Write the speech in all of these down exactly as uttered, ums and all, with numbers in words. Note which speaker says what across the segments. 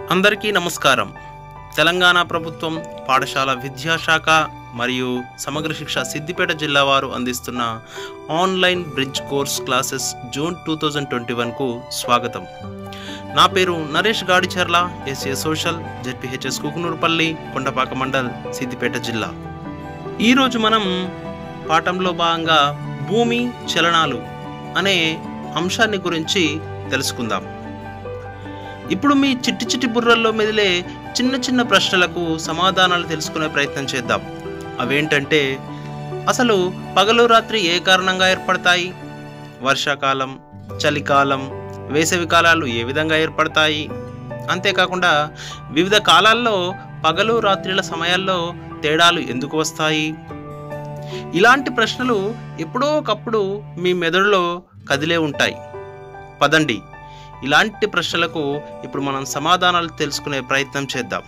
Speaker 1: అందరికీ నమస్కారం. తెలంగాణ ప్రభుత్వం పాఠశాల విద్యాశాఖ మరియు సమగ్ర శిక్ష సిద్దిపేట జిల్లా వారు అందిస్తున్న online bridge course classes June two thousand twenty వన్కు స్వాగతం. నా పేరు Naresh Gadicharla, SA social, ZPHS Kukunurpally, Kondapaka mandal, Siddipet జిల్లా. ఈరోజు మనం పాఠంలో భాగంగా భూమి చలనాలు అనే అంశాన్ని గురించి తెలుసుకుందాం. ఇప్పుడు మీ చిట్టి చిట్టి బుర్రల్లో మెదిలే చిన్న చిన్న ప్రశ్నలకు సమాధానాలు తెలుసుకునే ప్రయత్నం చేద్దాం. అవేంటంటే, అసలు పగలు రాత్రి ఏ కారణంగా ఏర్పడతాయి? వర్షాకాలం, చలికాలం, వేసవి కాలాలు ఏ విధంగా ఏర్పడతాయి? అంతేకాకుండా వివిధ కాలాల్లో పగలు రాత్రిల సమయాల్లో తేడాలు ఎందుకు వస్తాయి? ఇలాంటి ప్రశ్నలు ఎప్పుడో ఒకప్పుడు మీ మెదడులో కదిలే ఉంటాయి. పదండి, ఇలాంటి ప్రశ్నలకు ఇప్పుడు మనం సమాధానాలు తెలుసుకునే ప్రయత్నం చేద్దాం.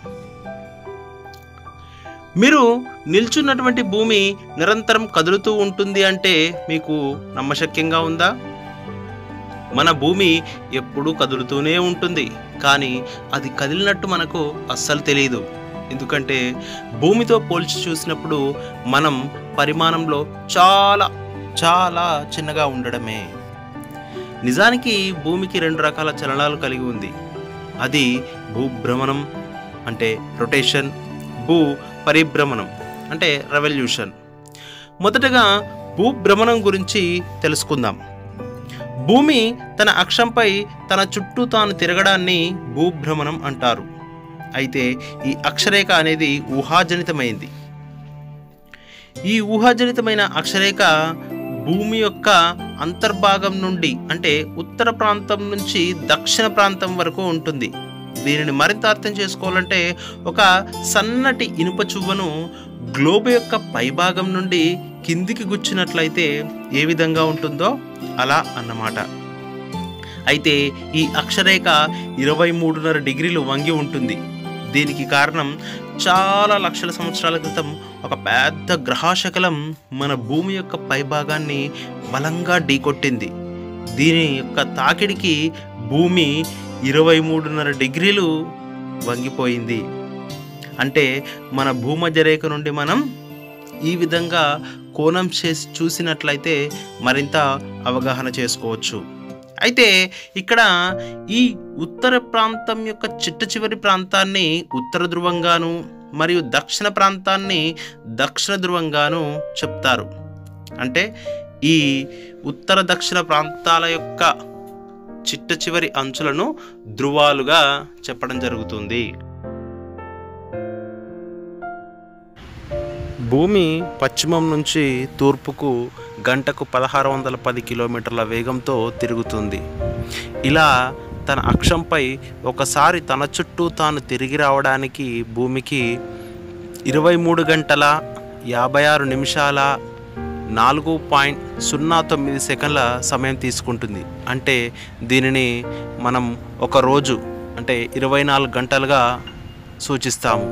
Speaker 1: మీరు నిల్చున్నటువంటి భూమి నిరంతరం కదులుతూ ఉంటుంది అంటే మీకు నమ్మశక్యంగా ఉందా? మన భూమి ఎప్పుడూ కదులుతూనే ఉంటుంది, కానీ అది కదిలినట్టు మనకు అస్సలు తెలియదు. ఎందుకంటే భూమితో పోల్చి చూసినప్పుడు మనం పరిమాణంలో చాలా చాలా చిన్నగా ఉండడమే. నిజానికి భూమికి రెండు రకాల చలనాలు కలిగి ఉంది. అది భూభ్రమణం అంటే రొటేషన్, భూ పరిభ్రమణం అంటే రెవల్యూషన్. మొదటగా భూభ్రమణం గురించి తెలుసుకుందాం. భూమి తన అక్షంపై తన చుట్టూ తాను తిరగడాన్ని భూభ్రమణం అంటారు. అయితే ఈ అక్షరేఖ అనేది ఊహాజనితమైంది. ఈ ఊహాజనితమైన అక్షరేఖ భూమి యొక్క అంతర్భాగం నుండి అంటే ఉత్తర ప్రాంతం నుంచి దక్షిణ ప్రాంతం వరకు ఉంటుంది. దీనిని మరింత అర్థం చేసుకోవాలంటే ఒక సన్నటి ఇనుప చువ్వను గ్లోబ్ యొక్క పైభాగం నుండి కిందికి గుచ్చినట్లయితే ఏ విధంగా ఉంటుందో అలా అన్నమాట. అయితే ఈ అక్షరేఖ ఇరవై మూడున్నర డిగ్రీలు వంగి ఉంటుంది. దీనికి కారణం చాలా లక్షల సంవత్సరాల క్రితం ఒక పెద్ద గ్రహాశకలం మన భూమి యొక్క పైభాగాన్ని బలంగా ఢీకొట్టింది. దీని యొక్క తాకిడికి భూమి ఇరవై మూడున్నర డిగ్రీలు వంగిపోయింది. అంటే మన భూమధ్య రేఖ నుండి మనం ఈ విధంగా కోణం చేసి చూసినట్లయితే మరింత అవగాహన చేసుకోవచ్చు. అయితే ఇక్కడ ఈ ఉత్తర ప్రాంతం యొక్క చిట్ట చివరి ప్రాంతాన్ని ఉత్తర ధ్రువంగాను మరియు దక్షిణ ప్రాంతాన్ని దక్షిణ ధ్రువంగాను చెప్తారు. అంటే ఈ ఉత్తర దక్షిణ ప్రాంతాల యొక్క చిట్ట చివరి అంచులను ధ్రువాలుగా చెప్పడం జరుగుతుంది. భూమి పశ్చిమం నుంచి తూర్పుకు గంటకు పదహారు వందల పది కిలోమీటర్ల వేగంతో తిరుగుతుంది. ఇలా తన అక్షంపై ఒకసారి తన చుట్టూ తాను తిరిగి రావడానికి భూమికి ఇరవై మూడు గంటల యాభై ఆరు నిమిషాల నాలుగు పాయింట్ సున్నా తొమ్మిది సెకండ్ల సమయం తీసుకుంటుంది. అంటే దీనిని మనం ఒక రోజు అంటే ఇరవై నాలుగు గంటలుగా సూచిస్తాము.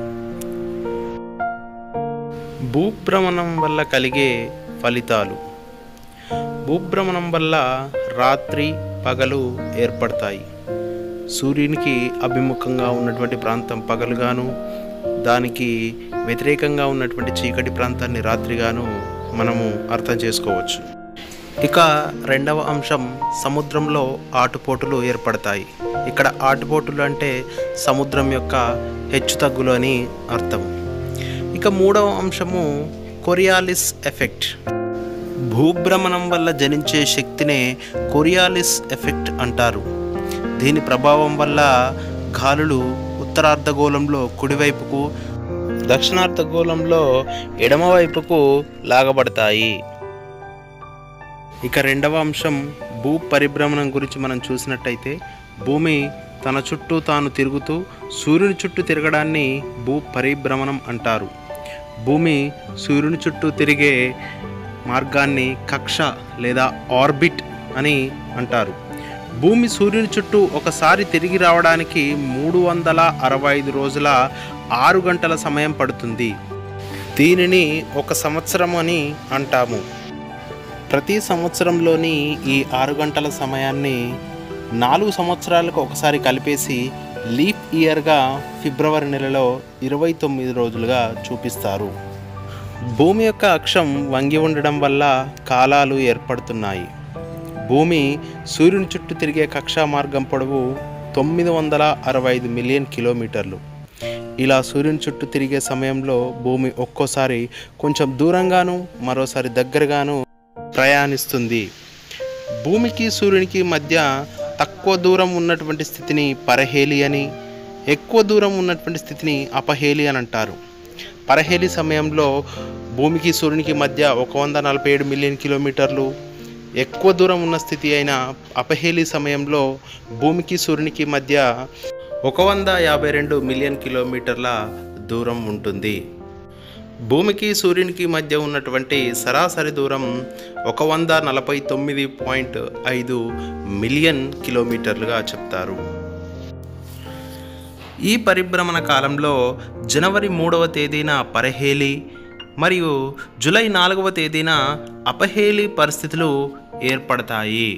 Speaker 1: భూభ్రమణం వల్ల కలిగే ఫలితాలు. భూభ్రమణం వల్ల రాత్రి పగలు ఏర్పడతాయి. సూర్యునికి అభిముఖంగా ఉన్నటువంటి ప్రాంతం పగలుగాను, దానికి వ్యతిరేకంగా ఉన్నటువంటి చీకటి ప్రాంతాన్ని రాత్రిగాను మనము అర్థం చేసుకోవచ్చు. ఇక రెండవ అంశం, సముద్రంలో ఆటుపోటులు ఏర్పడతాయి. ఇక్కడ ఆటుపోటులు అంటే సముద్రం యొక్క హెచ్చుతగ్గులు అని అర్థం. ఇక మూడవ అంశము కొరియాలిస్ ఎఫెక్ట్. భూభ్రమణం వల్ల జనించే శక్తినే కొరియాలిస్ ఎఫెక్ట్ అంటారు. దీని ప్రభావం వల్ల గాలులు ఉత్తరార్ధగోళంలో కుడివైపుకు, దక్షిణార్ధగోళంలో ఎడమవైపుకు లాగబడతాయి. ఇక రెండవ అంశం భూ పరిభ్రమణం గురించి మనం చూసినట్టయితే, భూమి తన చుట్టూ తాను తిరుగుతూ సూర్యుని చుట్టూ తిరగడాన్ని భూ పరిభ్రమణం అంటారు. భూమి సూర్యుని చుట్టూ తిరిగే మార్గాన్ని కక్ష లేదా ఆర్బిట్ అని అంటారు. భూమి సూర్యుని చుట్టూ ఒకసారి తిరిగి రావడానికి మూడు వందల అరవై ఐదు రోజుల ఆరు గంటల సమయం పడుతుంది. దీనిని ఒక సంవత్సరం అని అంటాము. ప్రతి సంవత్సరంలోని ఈ ఆరు గంటల సమయాన్ని నాలుగు సంవత్సరాలకు ఒకసారి కలిపేసి లీప్ ఇయర్గా ఫిబ్రవరి నెలలో ఇరవై తొమ్మిది రోజులుగా చూపిస్తారు. భూమి యొక్క అక్షం వంగి ఉండడం వల్ల కాలాలు ఏర్పడుతున్నాయి. భూమి సూర్యుని చుట్టూ తిరిగే కక్షా మార్గం పొడవు తొమ్మిది వందల అరవై ఐదు మిలియన్ కిలోమీటర్లు. ఇలా సూర్యుని చుట్టూ తిరిగే సమయంలో భూమి ఒక్కోసారి కొంచెం దూరంగాను మరోసారి దగ్గరగాను ప్రయాణిస్తుంది. భూమికి సూర్యునికి మధ్య తక్కువ దూరం ఉన్నటువంటి స్థితిని పరహేలి అని, ఎక్కువ దూరం ఉన్నటువంటి స్థితిని అపహేలి అని అంటారు. పరహేలి సమయంలో భూమికి సూర్యునికి మధ్య ఒక వంద నలభై ఏడు మిలియన్ కిలోమీటర్లు, ఎక్కువ దూరం ఉన్న స్థితి అయిన అపహేలి సమయంలో భూమికి సూర్యునికి మధ్య ఒక వంద యాభై రెండు మిలియన్ కిలోమీటర్ల దూరం ఉంటుంది. భూమికి సూర్యునికి మధ్య ఉన్నటువంటి సరాసరి దూరం ఒక వంద నలభై తొమ్మిది పాయింట్ ఐదు మిలియన్ కిలోమీటర్లుగా చెప్తారు. ఈ పరిభ్రమణ కాలంలో జనవరి మూడవ తేదీన పరహేలి మరియు జూలై నాలుగవ తేదీన అపహేలి పరిస్థితులు ఏర్పడతాయి.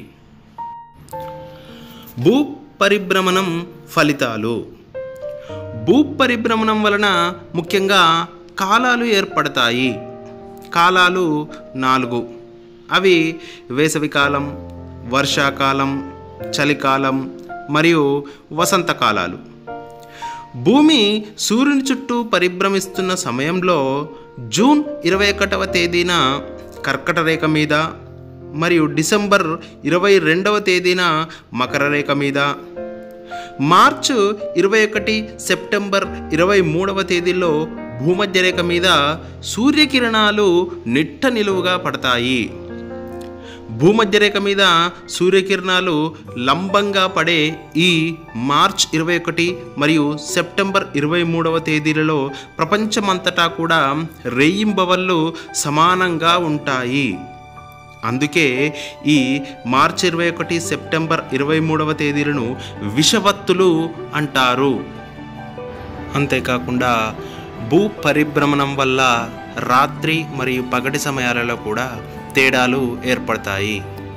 Speaker 1: భూ పరిభ్రమణం ఫలితాలు. భూ పరిభ్రమణం వలన ముఖ్యంగా కాలాలు ఏర్పడతాయి. కాలాలు నాలుగు. అవి వేసవికాలం, వర్షాకాలం, చలికాలం మరియు వసంతకాలాలు. భూమి సూర్యుని చుట్టూ పరిభ్రమిస్తున్న సమయంలో జూన్ ఇరవై ఒకటవ తేదీన కర్కట రేఖ మీద మరియు డిసెంబర్ ఇరవై రెండవ తేదీన మకర రేఖ మీద, మార్చ్ ఇరవై ఒకటి సెప్టెంబర్ ఇరవై మూడవ తేదీలో భూమధ్య రేఖ మీద సూర్యకిరణాలు నిట్ట నిలువుగా పడతాయి. భూమధ్య రేఖ మీద సూర్యకిరణాలు లంబంగా పడే ఈ మార్చ్ ఇరవై ఒకటి మరియు సెప్టెంబర్ ఇరవై మూడవ తేదీలలో ప్రపంచమంతటా కూడా రేయింబవళ్ళు సమానంగా ఉంటాయి. అందుకే ఈ మార్చి ఇరవై ఒకటి సెప్టెంబర్ ఇరవై మూడవ తేదీలను విషవత్తులు అంటారు. అంతేకాకుండా భూ పరిభ్రమణం వల్ల రాత్రి మరియు పగటి సమయాలలో కూడా తేడాలు ఏర్పడతాయి.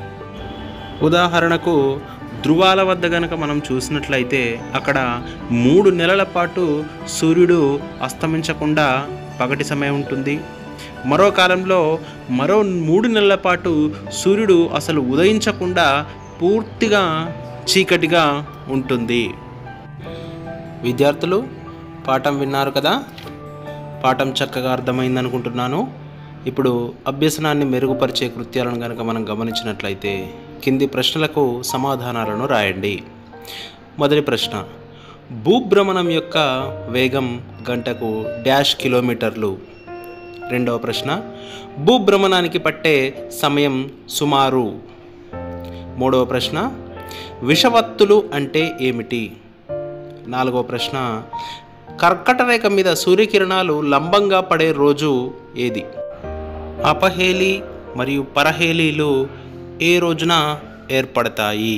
Speaker 1: ఉదాహరణకు ధృవాల వద్ద గనక మనం చూసినట్లయితే అక్కడ మూడు నెలల పాటు సూర్యుడు అస్తమించకుండా పగటి సమయం ఉంటుంది. మరో కాలంలో మరో మూడు నెలల పాటు సూర్యుడు అసలు ఉదయించకుండా పూర్తిగా చీకటిగా ఉంటుంది. విద్యార్థులు పాఠం విన్నారు కదా? పాఠం చక్కగా అర్థమైంది అనుకుంటున్నాను. ఇప్పుడు అభ్యసనాన్ని మెరుగుపరిచే కృత్యాలను కనుక మనం గమనించినట్లయితే కింది ప్రశ్నలకు సమాధానాలను రాయండి. మొదటి ప్రశ్న, భూభ్రమణం యొక్క వేగం గంటకు డాష్ కిలోమీటర్లు. రెండవ ప్రశ్న, భూభ్రమణానికి పట్టే సమయం సుమారు. మూడవ ప్రశ్న, విషవత్తులు అంటే ఏమిటి? నాలుగవ ప్రశ్న, కర్కట రేఖ మీద సూర్యకిరణాలు లంబంగా పడే రోజు ఏది? అపహేలి మరియు పరహేలీలు ఏ రోజున ఏర్పడతాయి?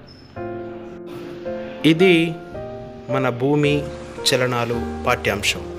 Speaker 1: ఇది మన భూమి చలనాలు పాఠ్యాంశం.